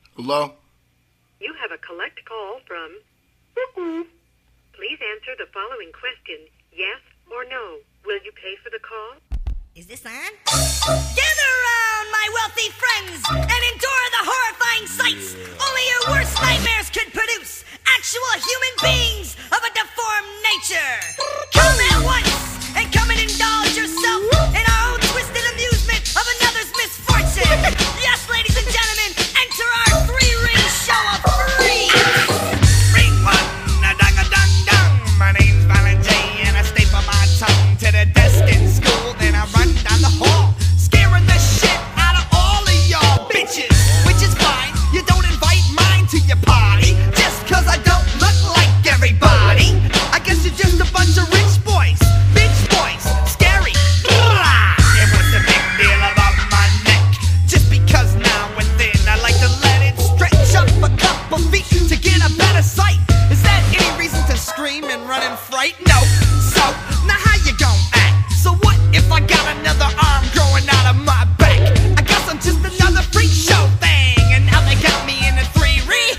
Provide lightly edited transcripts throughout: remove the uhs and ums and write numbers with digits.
Hello? You have a collect call from... Please answer the following question, yes or no. Will you pay for the call? Is this on? Gather around, my wealthy friends, and endure the horrifying sights only your worst nightmares could produce. Actual human beings of a deformed nature. Come at once and come and indulge yourself in our own twisted amusement of another's misfortune. Yes, ladies and gentlemen, enter our three-ring show of freak. Ring one, a dang a dang dang. My name's Valentine J, and I staple my tongue to the desk in school. Then I run down the hall, scaring the shit out of all of y'all bitches. Which is fine, you don't invite mine to your party just cause I don't look like everybody. I guess you're just a bunch of rich boys, bitch boys, scary. And what's the big deal about my neck? Just because now and then I like to let it stretch up a couple feet to get a better sight. Is that any reason to scream and run in fright? No. So, now how you gon' act? So what if I got another arm growing out of my back? I guess I'm just another freak show thing, and now they got me in a three-ring.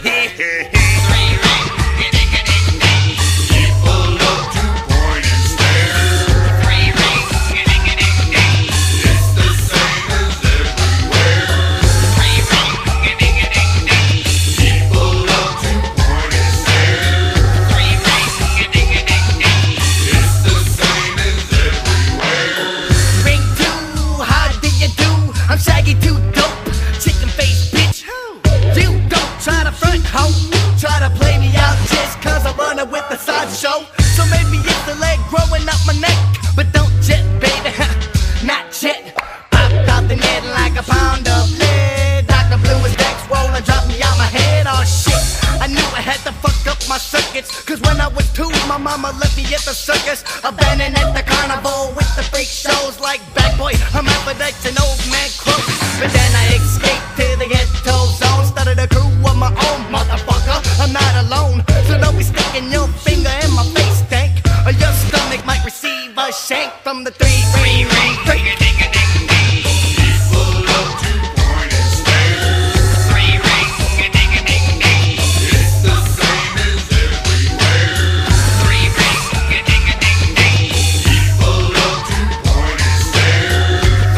People love to point and stare. It's the same as everywhere. People love to point and stare. It's the same as everywhere. Ring two, how do you do? I'm Shaggy Too Dope, chicken face bitch. You don't try to front hoe, try to play me out just cause I'm running with the sideshow. So maybe it's the leg growing up my neck, but don't jet, baby, not yet. Popped out the net like a pound of lead. Dr. Blue is neck swollen, dropped me out my head. Oh shit, I knew I had to fuck up my circuits, cause when I was 2, my mama left me at the circus, abandoned at the carnival with the freak shows like Bad Boy, Hermaphrodites, and Old Man Crow. But then I escaped to the ghetto zone, started a crew of my own, motherfucker. I'm not alone, so don't be sticking your finger in my face, stank, or your stomach might receive a shank from the three-ring freak. People love to point and stare. It's the same as everywhere. People love to point and stare.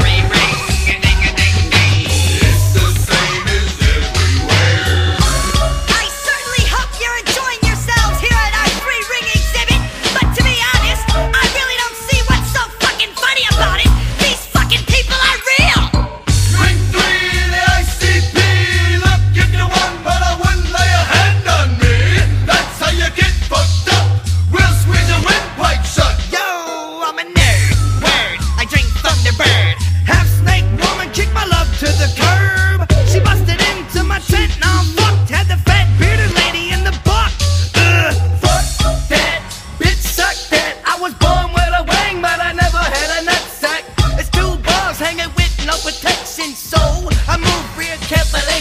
It's the same as everywhere. I certainly hope you're enjoying yourselves here at our three-ring exhibit, but to be honest, I really don't see what's so fucking funny about it. These fucking people are real. Ring 3, the ICP. Look, if you won, but I wouldn't lay a hand on me. That's how you get fucked up. We'll squeeze your windpipe shut. Yo, I'm a nerd, word, I drink Thunderbird. Half snake woman kicked my love to the curb. She busted into my tent, now I'm fucked. Had the fat bearded lady in the buck. Fuck that, bitch suck that. I was born with a wang, but I never had a nutsack. It's 2 balls hanging with no protection, so I move real carefully